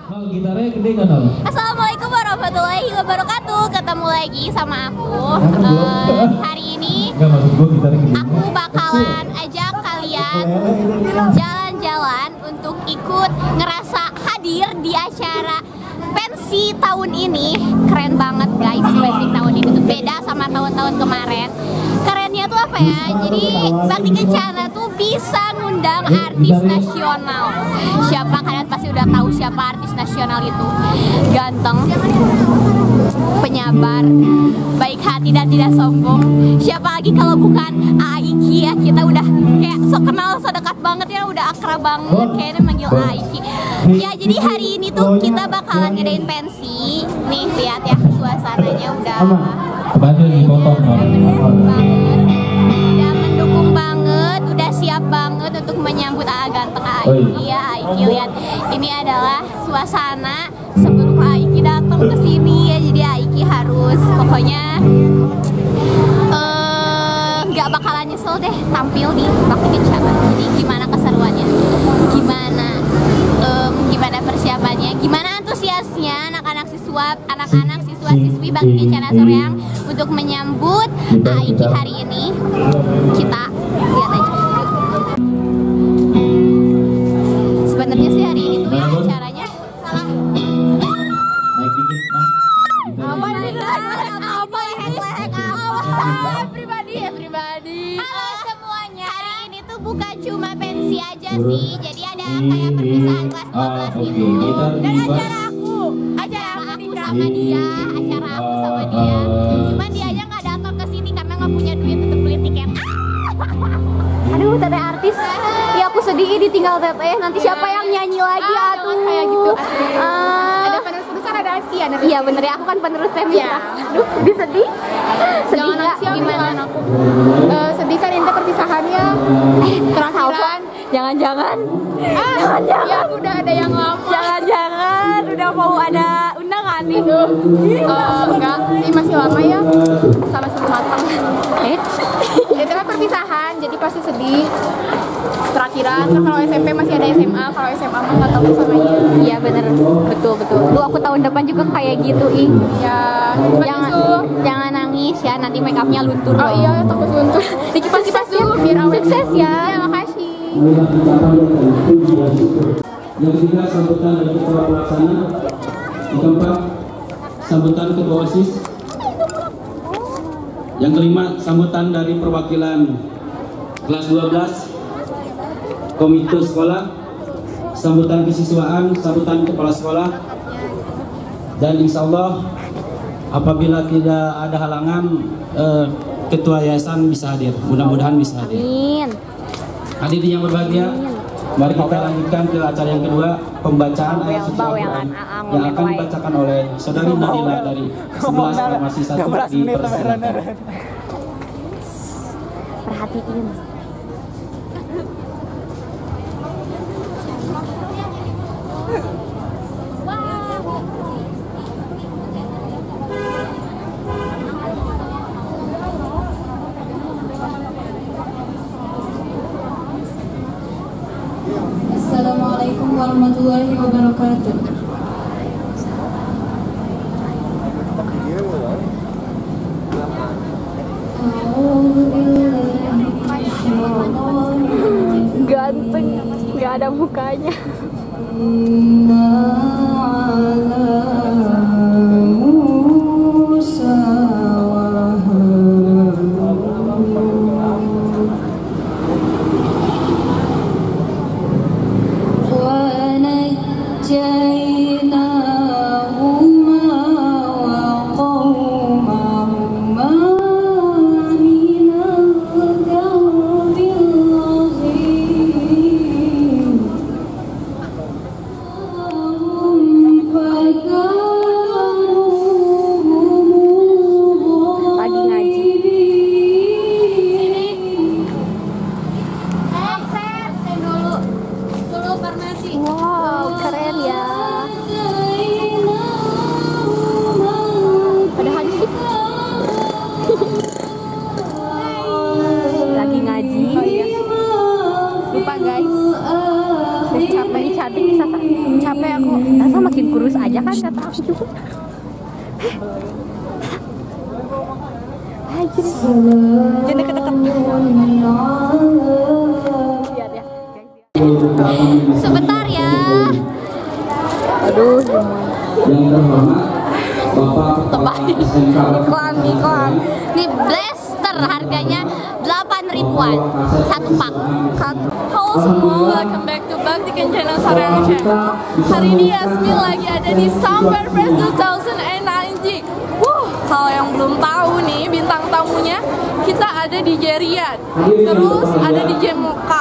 Mal, gitarnya gede kan, Mal? Assalamualaikum warahmatullahi wabarakatuh. Ketemu lagi sama aku. Hari ini aku bakalan ajak kalian jalan-jalan untuk ikut ngerasa hadir di acara pensi tahun ini. Keren banget guys, pensi tahun ini tuh beda sama tahun-tahun kemarin. Kerennya tuh apa ya? Jadi Bakti Kencana tuh bisa ngundang artis nasional. Siapa, kalian pasti udah tahu siapa artis nasional itu? Ganteng, penyabar, baik hati dan tidak sombong. Siapa lagi kalau bukan Aiki ya? Kita udah kayak so kenal, so dekat banget ya, udah akrab banget kayaknya manggil Aiki. Ya jadi hari ini tuh kita bakalan ngadain pensi. Nih lihat ya suasananya udah mendukung banget, udah siap banget untuk menyambut ganteng Aiki ya. Aiki lihat, ini adalah suasana sebelum Aiki datang ke sini ya. Jadi Aiki harus pokoknya nggak bakalan nyesel deh tampil di Bakti Kencana. Jadi gimana keseruannya, gimana persiapannya, gimana antusiasnya anak-anak siswa-siswi Bakti Kencana Soreang untuk menyambut Aiki hari ini. Kita lihat aja. Sebenarnya sih hari ini tuh ya acaranya salah. Naik dikit, Mal. Everybody. Halo semuanya. Hari ini tuh bukan cuma pensi aja sih. Jadi ada kayak perpisahan kelas 12 gitu. Dan acara aku sama dia, Cuman dianya nggak datang ke sini karena nggak punya duit untuk beli tiket. Aduh, teteh artis. Ya aku sedih ditinggal teteh. Nanti siapa yang nyanyi lagi? Aduh, kayak gitu. Ada penerus besar, ada Aski ya. Iya bener ya, aku kan penerus Semia. Aduh, sedih. Sedih nggak? Gimana aku? Sedih kan ini perpisahannya. Terakhiran. Jangan-jangan. Ya udah ada yang lama. Jangan-jangan udah mau ada undangan nih. Enggak sih, masih lama ya. Sama sebelum matang. Itu kan perpisahan, jadi pasti sedih. Terakhiran, kan kalau SMP masih ada SMA, kalau SMA mah nggak tahu samanya. Iya bener, betul. Lu aku tahun depan juga kayak gitu Ya, jangan nangis ya, nanti make upnya luntur. Oh iya, takut luntur. Dikipas-kipas dulu biar awet. Sukses ya. Iya, makasih. Yang ketiga, sambutan dari ketua pelaksana. Yang keempat, sambutan ketua OSIS. Yang kelima, sambutan dari perwakilan kelas 12 komite sekolah, sambutan kesiswaan, sambutan kepala sekolah, dan insya Allah apabila tidak ada halangan ketua yayasan bisa hadir, mudah-mudahan bisa hadir. Amin. Hadirin yang berbahagia, mari kita lanjutkan ke acara yang kedua, pembacaan ayat suci Al-Quran yang akan dibacakan oleh saudari Nadila dari 11 Farmasi 1 di Persidangan. Perhatiin. Assalamualaikum warahmatullahi wabarakatuh. Ganteng, nggak ada mukanya. Sasa, capek aku. Sasa makin kurus aja kan kata aku juga. Jangan deket-deket. Lihat ya. Sebentar ya. Aduh, Yang terhormat Bapak Kepala SMK iklan. Nih blaster harganya 8 ribuan satu pak. Halo semua, welcome back to Baktikan Channel Soreang Channel. Hari ini Yasmin lagi ada di Summer Fest 2019. Kalau yang belum tahu nih bintang tamunya, kita ada di Jerian, terus ada di Jemoka,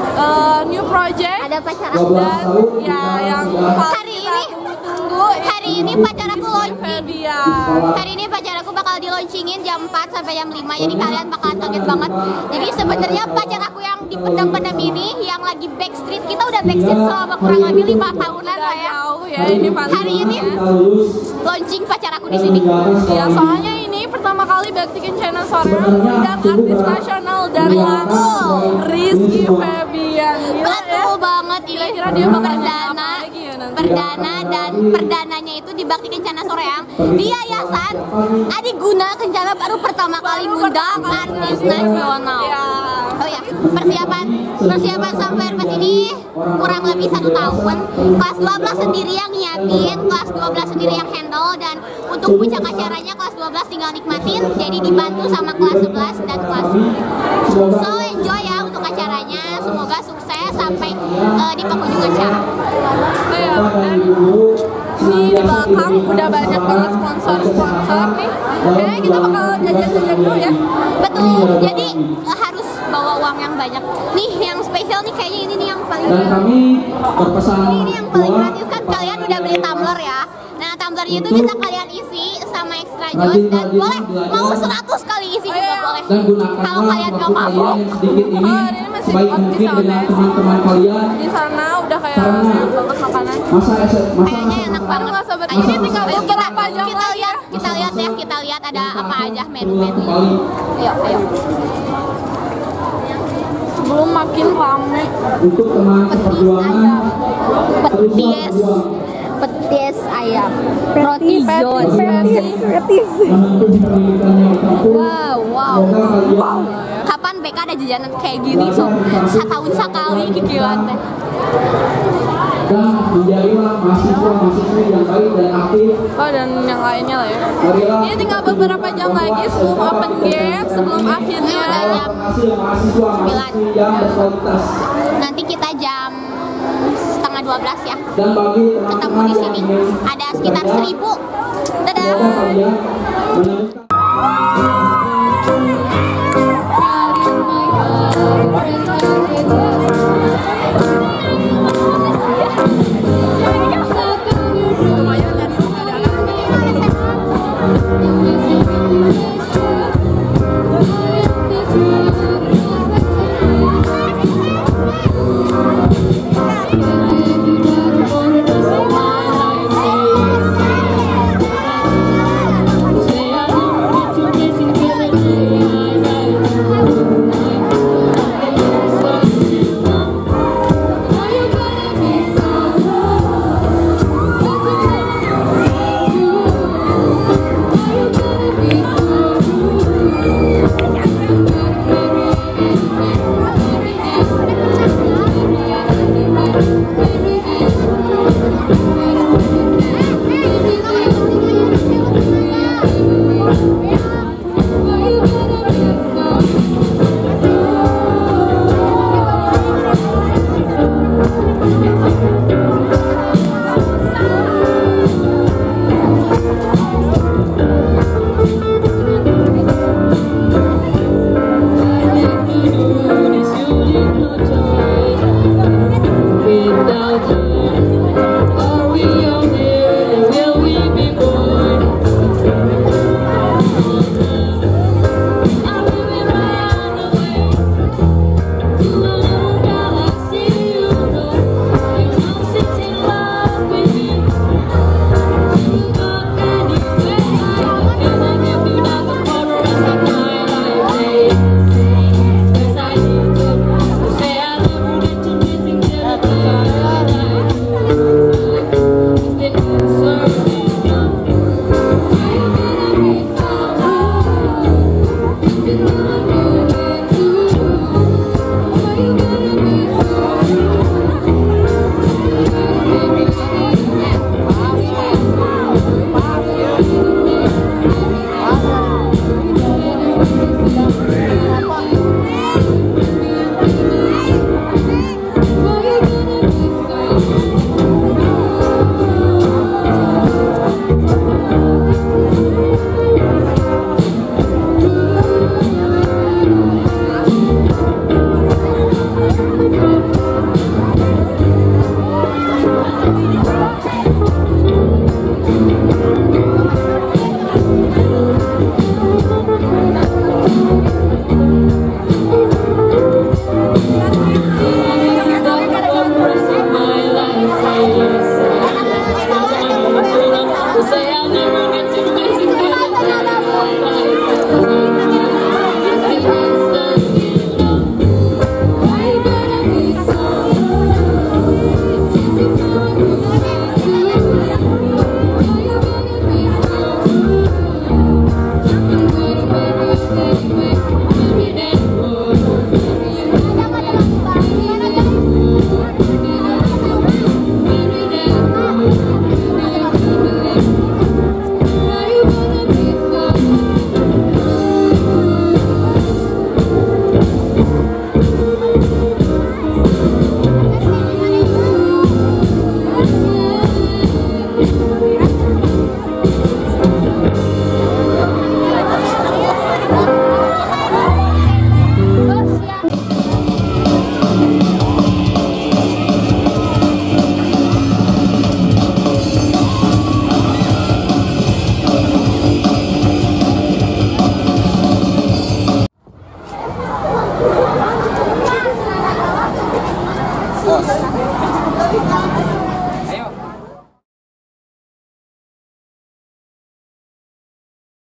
new project, Ada pacar dan aku. ya yang Hari ini hari ini pacar aku launching. Febian. Hari ini pacar aku bakal di launchingin jam 4 sampai jam 5. Jadi kalian bakalan kaget banget. Jadi sebenarnya pacar aku yang di pendam-pendam ini yang lagi backstreet, kita udah backstreet selama kurang lebih 5 tahunan lah ya. Jauh ya ini Hari ini launching pacar aku di sini. Ya, soalnya ini pertama kali Baktikan Channel Soreang mengundang artis nasional dan langsung Rizky Febian. Gila ya. Betul banget ini. Kira-kira dia bakal nyanyi perdana, apa lagi ya nanti? perdana dan perdananya itu di Baktikan Channel Soreang di Yayasan Adi Guna Kencana baru pertama kali ngundang artis nasional. Ya. Oh ya, persiapan sampai pas ini kurang lebih 1 tahun. Kelas 12 sendiri yang nyiapin, kelas 12 sendiri yang handle, dan untuk puncak acaranya kelas 12 tinggal nikmatin. Jadi dibantu sama kelas 11 dan kelas 10. So enjoy ya untuk acaranya, semoga sukses sampai di penghujung acara. Oh ya, dan ini di belakang udah banyak banget sponsor nih. Kayaknya kita bakal jajan-jajan dulu ya. Betul, jadi harus bawa uang yang banyak. Nih yang spesial nih kayaknya ini nih yang paling Dan kami berpesan ini yang paling gratis kan, kalian udah beli tumbler ya. Nah tumblernya itu bisa kalian isi sama extra juice, dan boleh mau 100 kali isi juga boleh. dan gunakanlah Kalau kalian gak waktu mabuk. kalian yang sedikit ini ini masih sebaik out di mungkin sana dengan ya. teman-teman kalian. Di sana udah kayak Karena banyak banget makanan. Kayaknya enak banget. Nggak sabar. Ayo, Ini tinggal ayo, beberapa jam kita lagi ya. lihat ya, kita lihat ada apa aja menu. Kembali Ayo. Sebelum makin rame. untuk teman seperjuangan teruslah Petis, berjuang petis ayam, roti john. menempuh pendidikan yang ditempuh. Wow. Semoga kalian Kapan BK ada jajanan kayak gini? So, setahun sekali kikilan teh. dan menjadilah mahasiswa-mahasiswi yang baik dan aktif. Oh, dan yang lainnya lah ya. Marilah Ini tinggal beberapa jam lagi sebelum open gate, sebelum akhirnya Udah jam hasil mahasiswa-mahasiswi yang berkualitas. Nanti kita jam setengah 12 ya. Dan bagi Ketemu teman-teman di yang sini. ingin Ada sekitar 1000. Dadah. semoga kalian menemukan Oh.